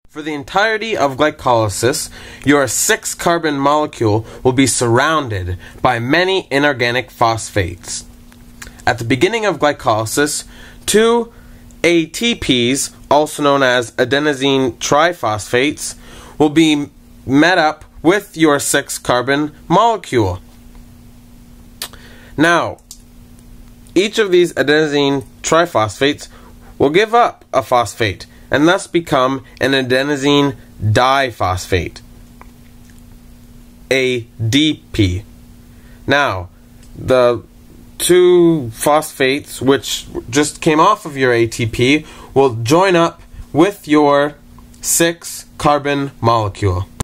For the entirety of glycolysis, your 6-carbon molecule will be surrounded by many inorganic phosphates. At the beginning of glycolysis, 2 ATPs, also known as adenosine triphosphates, will be met up with your 6-carbon molecule. Now, each of these adenosine triphosphates will give up a phosphate and thus become an adenosine diphosphate, ADP. Now, the 2 phosphates which just came off of your ATP will join up with your 6-carbon molecule.